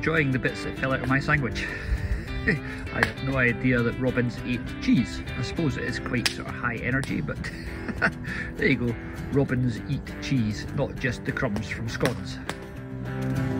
enjoying the bits that fell out of my sandwich. I had no idea that robins ate cheese. I suppose it is quite sort of high energy, but there you go. Robins eat cheese, not just the crumbs from scones.